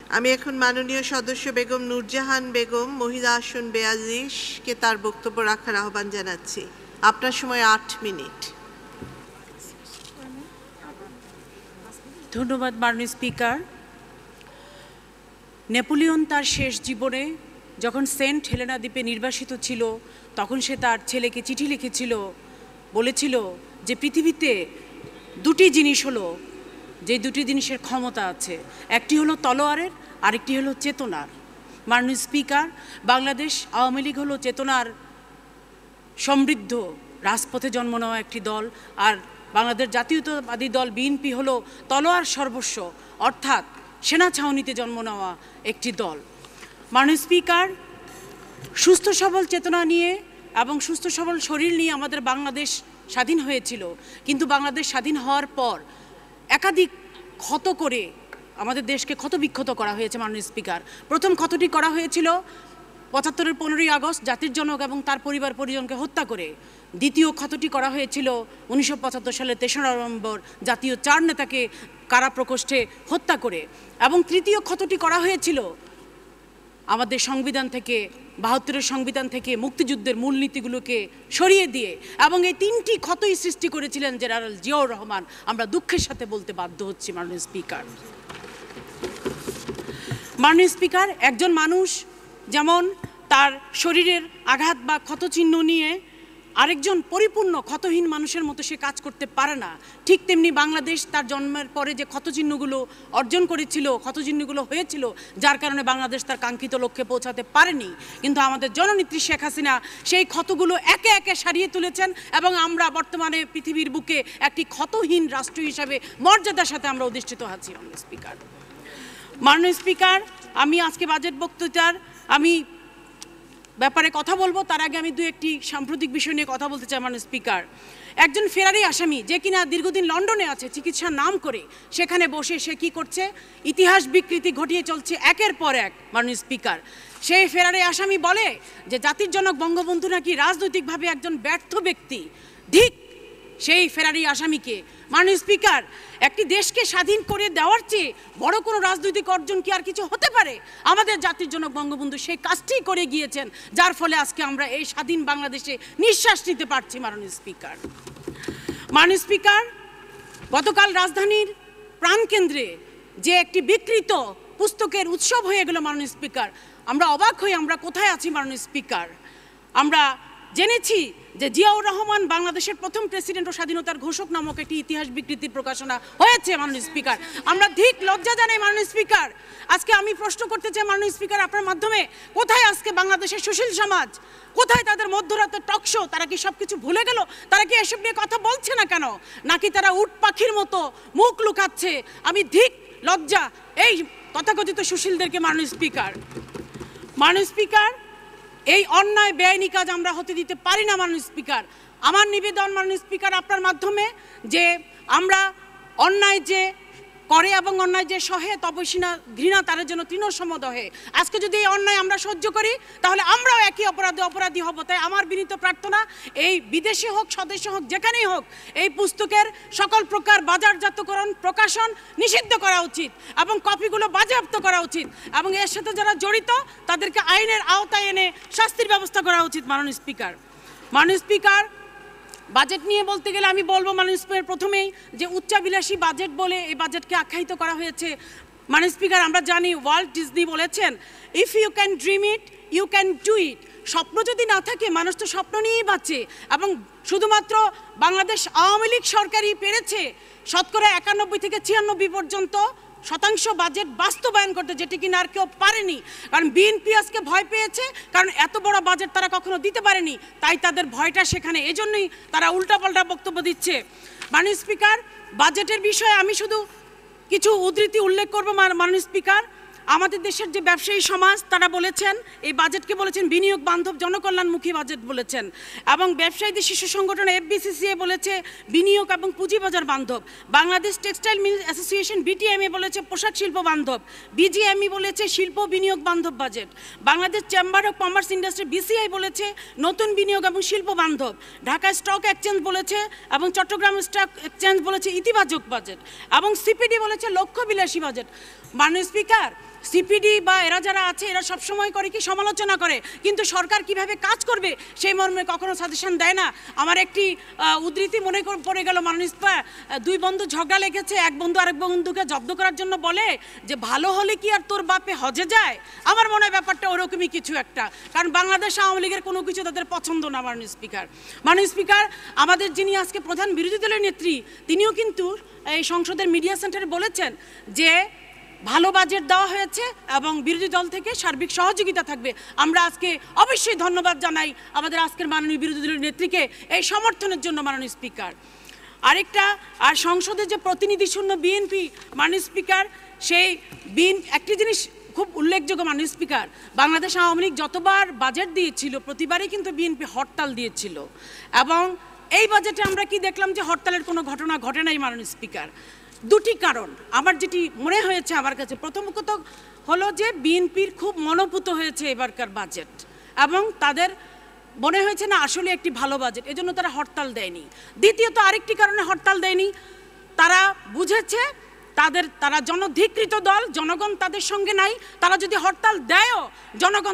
আমি এখন মাননীয় সদস্য বেগম নূরজাহান বেগম মহিলা আসন ৪২ কে তার বক্তব্য রাখার আহ্বান জানাচ্ছি। আপনার সময় ৮ মিনিট। ধন্যবাদ মাননীয় স্পিকার। নেপোলিয়ন তার শেষ জীবনে যখন সেন্ট হেলেনা দ্বীপে নির্বাসিত ছিল তখন সে তার ছেলেকে চিঠি লিখেছিল, বলেছিল যে পৃথিবীতে দুটি জিনিস হলো, যে দুটি জিনিসের ক্ষমতা আছে, একটি হলো তলোয়ারের, আরেকটি হলো চেতনার। মাননীয় স্পিকার, বাংলাদেশ আওয়ামী লীগ হলো চেতনার সমৃদ্ধ রাজপথে জন্ম নেওয়া একটি দল, আর বাংলাদেশ জাতীয়তাবাদী দল বিএনপি হলো তলোয়ার সর্বস্ব অর্থাৎ সেনা ছাউনিতে জন্ম নেওয়া একটি দল। মাননীয় স্পিকার, সুস্থ সবল চেতনা নিয়ে এবং সুস্থ সবল শরীর নিয়ে আমাদের বাংলাদেশ স্বাধীন হয়েছিল, কিন্তু বাংলাদেশ স্বাধীন হওয়ার পর একাধিক ক্ষত করে আমাদের দেশকে ক্ষতবিক্ষত করা হয়েছে। মাননীয় স্পিকার, প্রথম ক্ষতটি করা হয়েছিল ৭৫-এর 15ই আগস্ট জাতির জনক এবং তার পরিবার পরিজনকে হত্যা করে। দ্বিতীয় ক্ষতটি করা হয়েছিল 1975 সালের 3রা নভেম্বর জাতীয় 4 নেতাকে কারা প্রকোষ্ঠে হত্যা করে। এবং তৃতীয় ক্ষতটি করা হয়েছিল আমাদের সংবিধান থেকে, ৭২-এর সংবিধান থেকে মুক্তিযুদ্ধের মূলনীতিগুলোকে সরিয়ে দিয়ে, এবং এই 3টি ক্ষতই সৃষ্টি করেছিলেন জেনারেল জিয়াউর রহমান। আমরা দুঃখের সাথে বলতে বাধ্য হচ্ছি মাননীয় স্পিকার। মাননীয় স্পিকার, একজন মানুষ যেমন তার শরীরের আঘাত বা ক্ষতচিহ্ন নিয়ে আরেকজন পরিপূর্ণ ক্ষতহীন মানুষের মতো সে কাজ করতে পারে না, ঠিক তেমনি বাংলাদেশ তার জন্মের পরে যে ক্ষতচিহ্নগুলো অর্জন করেছিল, ক্ষতচিহ্নগুলো হয়েছিল, যার কারণে বাংলাদেশ তার কাঙ্ক্ষিত লক্ষ্যে পৌঁছাতে পারেনি, কিন্তু আমাদের জননেত্রী শেখ হাসিনা সেই ক্ষতগুলো একে একে সারিয়ে তুলেছেন এবং আমরা বর্তমানে পৃথিবীর বুকে একটি ক্ষতহীন রাষ্ট্র হিসাবে মর্যাদার সাথে আমরা অধিষ্ঠিত আছি। মাননীয় স্পিকার, মাননীয় স্পিকার, আমি আজকে বাজেট বক্তৃতার ব্যাপারে কথা বলবো, তার আগে আমি একটি সাম্প্রতিক বিষয় নিয়ে কথা বলতে চাই। মাননীয় স্পিকার, একজন ফেরারি আসামি যে কিনা দীর্ঘদিন লন্ডনে আছে চিকিৎসার নাম করে, সেখানে বসে সে কি করছে, ইতিহাস বিকৃতি ঘটিয়ে চলছে একের পর এক। মাননীয় স্পিকার, সেই ফেরারি আসামি বলে যে জাতির জনক বঙ্গবন্ধু নাকি রাজনৈতিকভাবে একজন ব্যর্থ ব্যক্তি। ঠিক সেই ফেরারি আসামিকে। মাননীয় স্পিকার, একটি দেশকে স্বাধীন করে দেওয়ার চেয়ে বড় কোনো রাজনৈতিক অর্জন কি আর কিছু হতে পারে? আমাদের জাতির জনক বঙ্গবন্ধু সেই কাজটি করে গিয়েছেন, যার ফলে আজকে আমরা এই স্বাধীন বাংলাদেশে নিঃশ্বাস নিতে পারছি। মাননীয় স্পিকার, মাননীয় স্পিকার, গতকাল রাজধানীর প্রাণকেন্দ্রে যে একটি বিকৃত পুস্তকের উৎসব হয়ে গেল। মাননীয় স্পিকার, আমরা অবাক হই আমরা কোথায় আছি। মাননীয় স্পিকার, আমরা জেনেছি যে জিয়াউর রহমান বাংলাদেশের প্রথম প্রেসিডেন্ট ও স্বাধীনতার ঘোষক নামক একটি ইতিহাস বিকৃতির প্রকাশনা হয়েছে। মাননীয় স্পিকার, আমরা ঠিক লজ্জা জানাই। মাননীয় স্পিকার, আজকে আমি প্রশ্ন করতে চাই মাননীয় স্পিকার আপনার মাধ্যমে, কোথায় আজকে বাংলাদেশের সুশীল সমাজ? কোথায় তাদের মধ্যরাতের টকশো? তারা কি সব কিছু ভুলে গেল? তারা কি এসব নিয়ে কথা বলছে না কেন? নাকি তারা উট পাখির মতো মুখ লুকাচ্ছে? আমি ঠিক লজ্জা এই তথাকথিত সুশীলদেরকে। মাননীয় স্পিকার, মাননীয় স্পিকার, এই অন্যায় বেআইনি কাজ আমরা হতে দিতে পারি না। মাননীয় স্পিকার, আমার নিবেদন মাননীয় স্পিকার আপনার মাধ্যমে, যে আমরা অন্যায় যে করে এবং অন্যায় যে সহে তপস্বী না ঘৃণা তার জন্য তৃণসম দহে। আজকে যদি এই অন্যায় আমরা সহ্য করি তাহলে আমরাও একই অপরাধী হব। তাই আমার বিনীত প্রার্থনা, এই বিদেশে হোক স্বদেশে হোক যেখানেই হোক, এই পুস্তকের সকল প্রকার বাজারজাতকরণ প্রকাশন নিষিদ্ধ করা উচিত এবং কপিগুলো বাজেয়াপ্ত করা উচিত এবং এর সাথে যারা জড়িত তাদেরকে আইনের আওতায় এনে শাস্তির ব্যবস্থা করা উচিত। মাননীয় স্পিকার, মাননীয় স্পিকার, বাজেট নিয়ে বলতে গেলে আমি বলবো মাননীয় স্পিকার প্রথমেই যে উচ্চাভিলাষী বাজেট বলে এই বাজেটকে আখ্যায়িত করা হয়েছে। মাননীয় স্পিকার, আমরা জানি ওয়াল্ট ডিজনি বলেছেন, if you can dream it you can do it. স্বপ্ন যদি না থাকে মানুষ তো স্বপ্ন নিয়েই বাঁচে, এবং শুধুমাত্র বাংলাদেশ আওয়ামী লীগ সরকারই পেরেছে শতকরা 91 থেকে 96 পর্যন্ত শতাংশ বাজেট বাস্তবায়ন করতে, যেটি কিনা আর কেউ পারেনি। কারণ বিএনপি আজকে ভয় পেয়েছে, কারণ এত বড় বাজেট তারা কখনো দিতে পারেনি, তাই তাদের ভয়টা সেখানে, এজন্যই তারা উল্টাপাল্টা বক্তব্য দিচ্ছে। মাননীয় স্পিকার, বাজেটের বিষয়ে আমি শুধু কিছু উদ্ধৃতি উল্লেখ করব। মাননীয় স্পিকার, আমাদের দেশের যে ব্যবসায়ী সমাজ তারা বলেছেন, এই বাজেটকে বলেছেন বিনিয়োগ বান্ধব জনকল্যাণমুখী বাজেট বলেছেন, এবং ব্যবসায়ীদের শীর্ষ সংগঠন এফবিসিসিআই বলেছে বিনিয়োগ এবং পুঁজিবাজার বান্ধব। Bangladesh textile mill association BTMA বলেছে পোশাক শিল্প বান্ধব। বিজিএমই বলেছে শিল্প বিনিয়োগ বান্ধব বাজেট। Bangladesh chamber of commerce industry BCI বলেছে নতুন বিনিয়োগ এবং শিল্প বান্ধব। ঢাকা স্টক এক্সচেঞ্জ বলেছে এবং চট্টগ্রাম স্টক এক্সচেঞ্জ বলেছে ইতিবাচক বাজেট, এবং সিপিডি বলেছে লক্ষ্যবিলাসী বাজেট। মাননীয় স্পিকার, সিপিডি বা এরা যারা আছে এরা সবসময় করে কি সমালোচনা করে, কিন্তু সরকার কিভাবে কাজ করবে সেই মর্মে কখনো সাজেশন দেয় না। আমার একটি উদ্ধৃতি মনে পড়ে গেল, মাননীয় স্পিকার, দুই বন্ধু ঝগড়া লেগেছে, এক বন্ধু আরেক বন্ধুকে জব্দ করার জন্য বলে যে ভালো হলে কি আর তোর বাপে হজে যায়। আমার মনে হয় ব্যাপারটা ওরকমই কিছু একটা, কারণ বাংলাদেশ আওয়ামী লীগের কোনো কিছু তাদের পছন্দ না। মাননীয় স্পিকার, মাননীয় স্পিকার, আমাদের যিনি আজকে প্রধান বিরোধী দলের নেত্রী তিনিও কিন্তু এই সংসদের মিডিয়া সেন্টারে বলেছেন যে ভালো বাজেট দেওয়া হয়েছে এবং বিরোধী দল থেকে সার্বিক সহযোগিতা থাকবে। আমরা আজকে অবশ্যই ধন্যবাদ জানাই আমাদের আজকের মাননীয় বিরোধী দলের নেত্রীকে এই সমর্থনের জন্য। মাননীয় স্পিকার, আরেকটা আর সংসদে যে প্রতিনিধি শূন্য বিএনপি, মাননীয় স্পিকার, সেই একটি জিনিস খুব উল্লেখযোগ্য। মাননীয় স্পিকার, বাংলাদেশ আওয়ামী লীগ যতবার বাজেট দিয়েছিল প্রতিবারই কিন্তু বিএনপি হরতাল দিয়েছিল, এবং এই বাজেটে আমরা কি দেখলাম যে হরতালের কোনো ঘটনা ঘটে নাই। মাননীয় স্পিকার, দুটি কারণ আমার যেটি মনে হয়েছে আমার কাছে, প্রথমত হলো যে বিএনপির খুব মনোপুত হয়েছে এবারকার বাজেট, এবং তাদের মনে হয়েছে না আসলে একটি ভালো বাজেট, এজন্য তারা হরতাল দেয়নি। দ্বিতীয়ত আরেকটি কারণে হরতাল দেয়নি, তারা বুঝেছে তারা জনধিকৃত দল, জনগণ তাদের সঙ্গে নাই, তারা যদি হরতাল দেয়ও জনগণ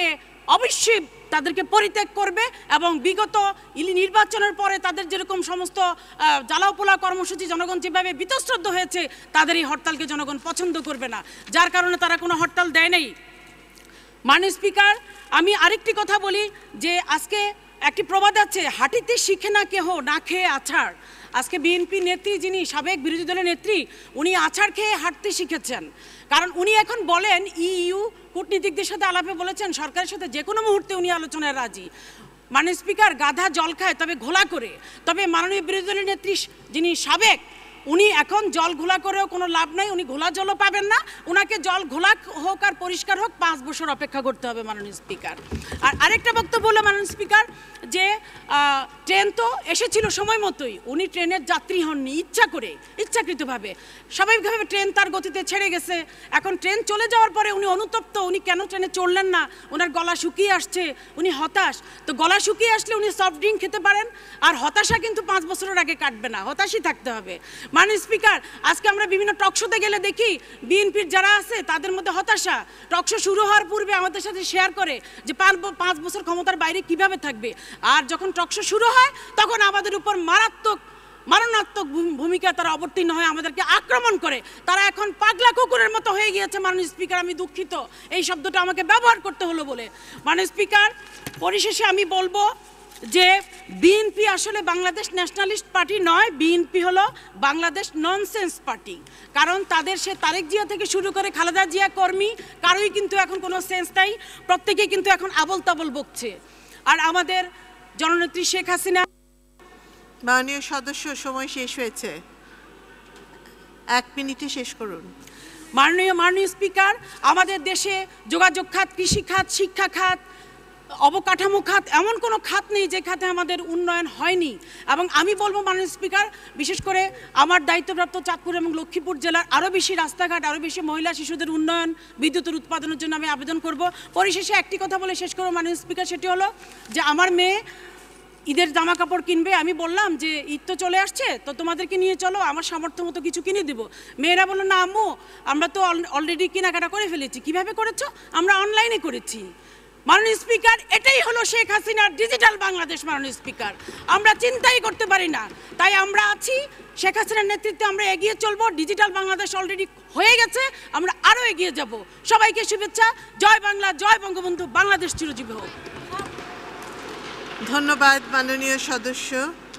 অবশ্যই তাদেরকে পরিত্যাগ করবে, এবং বিগত নির্বাচনের পরে তাদের যেরকম সমস্ত জ্বালাওপোলা কর্মসূচি জনগণ যেভাবে বীতশ্রদ্ধ হয়েছে, তাদের এই হরতালকে জনগণ পছন্দ করবে না, যার কারণে তারা কোনো হরতাল দেয় নাই। মাননীয় স্পিকার, আমি আরেকটি কথা বলি যে আজকে একটি প্রবাদ আছে, হাঁটিতে শিখে না কেহ না খেয়ে আছাড়। আজকে বিএনপি নেত্রী যিনি সাবেক বিরোধী দলের নেত্রী, উনি আছাড় খেয়ে হাঁটতে শিখেছেন, কারণ উনি এখন বলেন ইইউ কূটনীতিকদের সাথে আলাপে বলেছেন সরকারের সাথে যে কোনো মুহূর্তে উনি আলোচনায় রাজি। মাননীয় স্পিকার, গাধা জল খায় তবে ঘোলা করে, তবে মাননীয় বিরোধী দলের নেত্রী যিনি সাবেক, উনি এখন জল ঘোলা করেও কোনো লাভ নাই, উনি ঘোলা জলও পাবেন না, ওনাকে জল ঘোলা হোক আর পরিষ্কার হোক 5 বছর অপেক্ষা করতে হবে। মাননীয় স্পিকার, আর আরেকটা বক্তব্য হলো মাননীয় স্পিকার যে ট্রেন তো এসেছিল সময় মতোই, উনি ট্রেনের যাত্রী হননি ইচ্ছাকৃতভাবে, স্বাভাবিকভাবে ট্রেন তার গতিতে ছেড়ে গেছে, এখন ট্রেন চলে যাওয়ার পরে উনি অনুতপ্ত, উনি কেন ট্রেনে চড়লেন না, ওনার গলা শুকিয়ে আসছে, উনি হতাশ। তো গলা শুকিয়ে আসলে উনি সফট ড্রিঙ্ক খেতে পারেন, আর হতাশা কিন্তু 5 বছরের আগে কাটবে না, হতাশই থাকতে হবে। মাননীয় স্পিকার, আজকে আমরা বিভিন্ন টকশোতে গেলে দেখি বিএনপির যারা আছে তাদের মধ্যে হতাশা, টকশো শুরু হওয়ার পূর্বে আমাদের সাথে শেয়ার করে যে 5 বছর ক্ষমতার বাইরে কিভাবে থাকবে, আর যখন টকশো শুরু হয় তখন আমাদের উপর মারণাত্মক ভূমিকা তারা অবতীর্ণ হয়, আমাদেরকে আক্রমণ করে, তারা এখন পাগলা কুকুরের মতো হয়ে গিয়েছে। মাননীয় স্পিকার, আমি দুঃখিত এই শব্দটা আমাকে ব্যবহার করতে হলো বলে। মাননীয় স্পিকার, পরিশেষে আমি বলবো যে বিএনপি আসলে বাংলাদেশ ন্যাশনালিস্ট পার্টি নয়, বিএনপি হলো বাংলাদেশ ননসেন্স পার্টি, কারণ তাদের সে তারেক জিয়া থেকে শুরু করে খালেদা জিয়া কর্মী কারোই কিন্তু এখন কোনো সেন্স নাই, প্রত্যেকেই কিন্তু এখন আবল তাবল বকছে। আর আমাদের জননেত্রী শেখ হাসিনা। মাননীয় সদস্য, সময় শেষ হয়েছে, 1 মিনিটে শেষ করুন। মাননীয় স্পিকার, আমাদের দেশে যোগাযোগ খাত, কৃষি খাত, শিক্ষা খাত, অবকাঠামো খাত, এমন কোনো খাত নেই যে খাতে আমাদের উন্নয়ন হয়নি। এবং আমি বলবো মাননীয় স্পিকার, বিশেষ করে আমার দায়িত্বপ্রাপ্ত চাঁদপুর এবং লক্ষ্মীপুর জেলার আরও বেশি রাস্তাঘাট, আরও বেশি মহিলা শিশুদের উন্নয়ন, বিদ্যুতের উৎপাদনের জন্য আমি আবেদন করব। পরিশেষে একটি কথা বলে শেষ করবো মাননীয় স্পিকার, সেটি হলো যে আমার মেয়ে ঈদের জামা কাপড় কিনবে, আমি বললাম যে ঈদ তো চলে আসছে, তো তোমাদেরকে নিয়ে চলো, আমার সামর্থ্য মতো কিছু কিনে দেবো। মেয়েরা বললো না আম্মু, আমরা তো অলরেডি কেনাকাটা করে ফেলেছি। কিভাবে করেছো? আমরা অনলাইনে করেছি। মাননীয় স্পিকার, এটাই হলো শেখ হাসিনার ডিজিটাল বাংলাদেশ। মাননীয় স্পিকার, আমরা চিন্তাই করতে পারি না, তাই আমরা আছি শেখ হাসিনার নেতৃত্বে, আমরা এগিয়ে চলবো। ডিজিটাল বাংলাদেশ অলরেডি হয়ে গেছে, আমরা আরও এগিয়ে যাব। সবাইকে শুভেচ্ছা। জয় বাংলা, জয় বঙ্গবন্ধু, বাংলাদেশ চিরজীবী হোক। ধন্যবাদ মাননীয় সদস্য।